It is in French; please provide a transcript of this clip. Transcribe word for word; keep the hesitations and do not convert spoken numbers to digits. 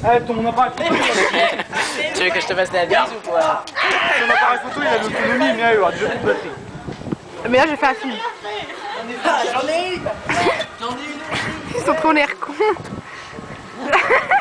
Eh, ton appareil photo, Tu veux que je te fasse la bise ou quoi? ton appareil photo, il a l'autonomie, mais il aura déjà plus de batterie. Mais là, je fais un film. J'en ai une. J'en ai une. Ils sont trop l'air cons.